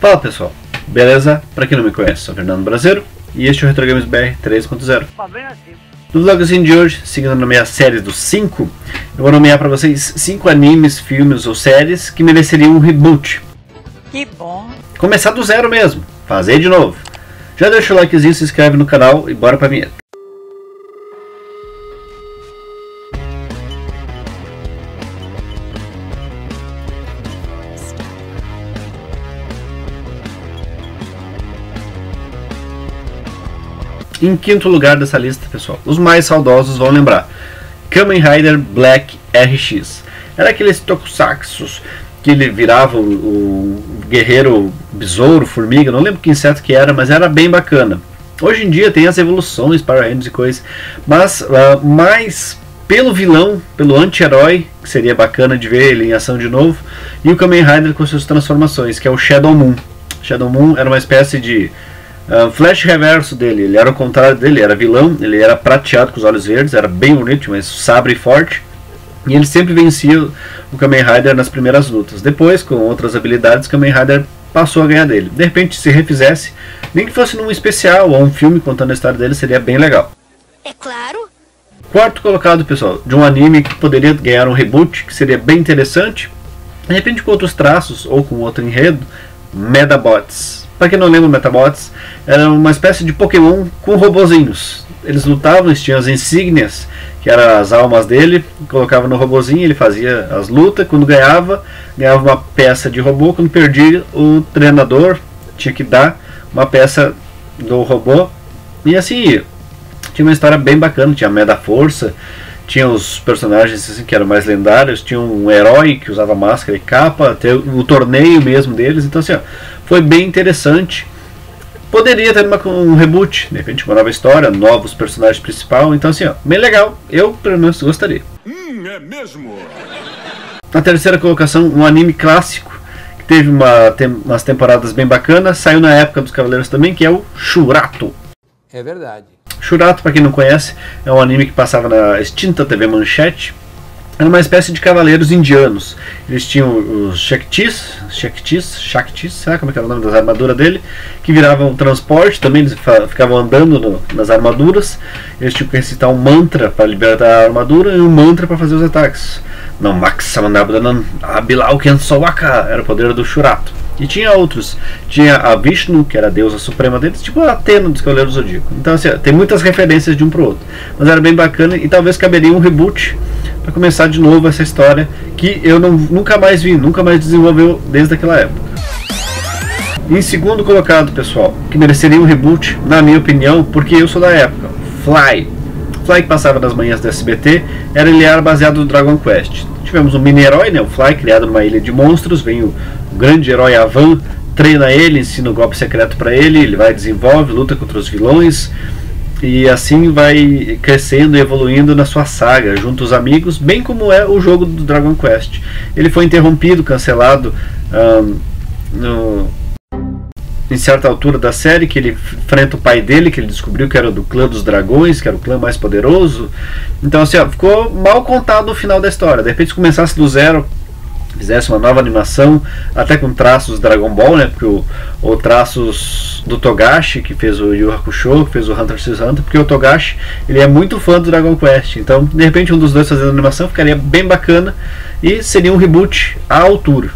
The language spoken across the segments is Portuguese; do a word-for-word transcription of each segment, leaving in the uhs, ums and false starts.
Fala pessoal, beleza? Pra quem não me conhece, sou o Fernando Brasileiro e este é o Retro Games B R três ponto zero. No vlogzinho de hoje, seguindo a nomear séries dos cinco, eu vou nomear pra vocês cinco animes, filmes ou séries que mereceriam um reboot. Que bom! Começar do zero mesmo, fazer de novo. Já deixa o likezinho, se inscreve no canal e bora pra vinheta. Em quinto lugar dessa lista, pessoal, os mais saudosos vão lembrar Kamen Rider Black R X. Era aqueles tokusatsu que ele virava o, o guerreiro besouro, formiga, não lembro que inseto que era, mas era bem bacana. Hoje em dia tem as evoluções, Power Rangers e coisas, mas uh, mais pelo vilão, pelo anti-herói, que seria bacana de ver ele em ação de novo, e o Kamen Rider com suas transformações, que é o Shadow Moon. Shadow Moon era uma espécie de Uh, flash reverso dele, ele era o contrário dele, era vilão, ele era prateado com os olhos verdes, era bem bonito, mas sabre forte, e ele sempre vencia o Kamen Rider nas primeiras lutas. Depois, com outras habilidades, o Kamen Rider passou a ganhar dele. De repente, se refizesse, nem que fosse num especial ou um filme contando a história dele, seria bem legal. É claro. Quarto colocado, pessoal, de um anime que poderia ganhar um reboot, que seria bem interessante, de repente com outros traços ou com outro enredo, Medabots. Para quem não lembra, Medabots era uma espécie de Pokémon com robozinhos. Eles lutavam, eles tinham as insígnias, que eram as almas dele, colocava no robozinho, ele fazia as lutas, quando ganhava, ganhava uma peça de robô, quando perdia, o treinador tinha que dar uma peça do robô, e assim ia. Tinha uma história bem bacana, tinha a Meda Força, tinha os personagens assim, que eram mais lendários, tinha um herói que usava máscara e capa, até o torneio mesmo deles, então assim, ó, foi bem interessante. Poderia ter uma, um reboot, de repente uma nova história, novos personagens principais, então assim, ó, bem legal, eu pelo menos gostaria. Hum, é mesmo? Na terceira colocação, um anime clássico, que teve uma, tem, umas temporadas bem bacanas, saiu na época dos Cavaleiros também, que é o Shurato. É verdade. Shurato, para quem não conhece, é um anime que passava na extinta T V Manchete. Era uma espécie de cavaleiros indianos. Eles tinham os Shaktis, Shaktis, Shaktis, sabe como é que era o nome das armaduras dele? Que viravam transporte, também eles ficavam andando no, nas armaduras. Eles tinham que recitar um mantra para libertar a armadura e um mantra para fazer os ataques. Não, Maxamanabdanan Abilau Kensowaka era o poder do Shurato. E tinha outros, tinha a Vishnu, que era a deusa suprema deles, tipo a Atena dos Cavaleiros do Zodíaco. Então assim, tem muitas referências de um para o outro, mas era bem bacana e talvez caberia um reboot para começar de novo essa história que eu não, nunca mais vi, nunca mais desenvolveu desde aquela época. Em segundo colocado, pessoal, que mereceria um reboot, na minha opinião, porque eu sou da época, Fly. Fly, que passava nas manhãs do S B T, era, ele era baseado no Dragon Quest. Tivemos um mini-herói, né, o Fly, criado numa ilha de monstros, vem o, o grande herói Avan, treina ele, ensina o golpe secreto para ele, ele vai, desenvolve, luta contra os vilões, e assim vai crescendo e evoluindo na sua saga, junto aos amigos, bem como é o jogo do Dragon Quest. Ele foi interrompido, cancelado um, no... em certa altura da série, que ele enfrenta o pai dele, que ele descobriu que era do clã dos dragões, que era o clã mais poderoso. Então assim, ó, ficou mal contado o final da história. De repente, se começasse do zero, fizesse uma nova animação, até com traços Dragon Ball, né, porque o, o traços do Togashi, que fez o Yu Hakusho, que fez o Hunter x Hunter, porque o Togashi, ele é muito fã do Dragon Quest. Então, de repente, um dos dois fazendo animação ficaria bem bacana e seria um reboot à altura.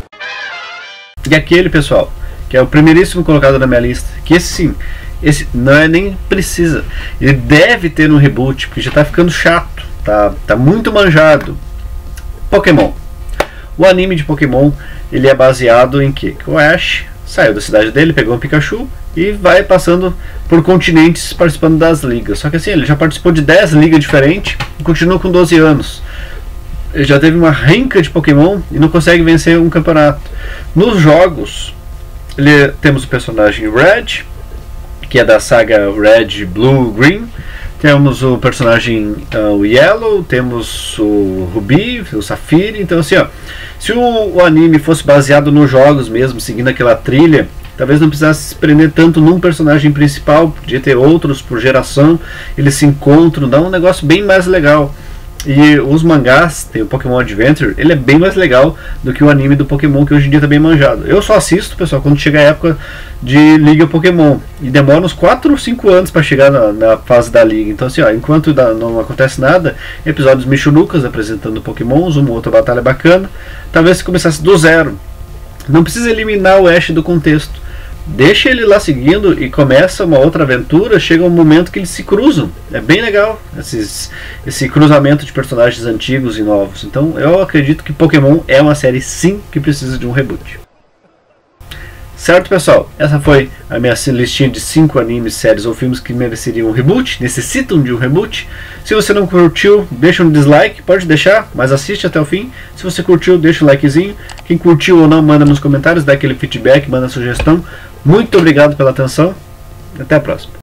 E aquele, pessoal, que é o primeiríssimo colocado na minha lista, que esse sim, esse não é nem precisa, ele deve ter um reboot, porque já está ficando chato, tá, tá muito manjado. Pokémon. O anime de Pokémon, ele é baseado em que? Que o Ash saiu da cidade dele, pegou um Pikachu e vai passando por continentes participando das ligas. Só que assim, ele já participou de dez ligas diferentes e continua com doze anos. Ele já teve uma renca de Pokémon e não consegue vencer um campeonato. Nos jogos, ele, temos o personagem Red, que é da saga Red, Blue, Green. Temos o personagem uh, o Yellow, temos o Ruby, o Safire. Então assim, ó, se o, o anime fosse baseado nos jogos mesmo, seguindo aquela trilha, talvez não precisasse se prender tanto num personagem principal, podia ter outros por geração, eles se encontram, dá um negócio bem mais legal. E os mangás, tem o Pokémon Adventure, ele é bem mais legal do que o anime do Pokémon, que hoje em dia tá bem manjado. Eu só assisto, pessoal, quando chega a época de Liga Pokémon. E demora uns quatro ou cinco anos para chegar na, na fase da Liga. Então assim, ó, enquanto não acontece nada, episódios Michurucas apresentando Pokémons, uma outra batalha bacana. Talvez se começasse do zero. Não precisa eliminar o Ash do contexto. Deixa ele lá seguindo e começa uma outra aventura. Chega um momento que eles se cruzam. É bem legal esses, esse cruzamento de personagens antigos e novos. Então eu acredito que Pokémon é uma série sim que precisa de um reboot. Certo, pessoal? Essa foi a minha listinha de cinco animes, séries ou filmes que mereceriam um reboot, necessitam de um reboot. Se você não curtiu, deixa um dislike, pode deixar, mas assiste até o fim. Se você curtiu, deixa um likezinho. Quem curtiu ou não, manda nos comentários, dá aquele feedback, manda sugestão. Muito obrigado pela atenção. Até a próxima.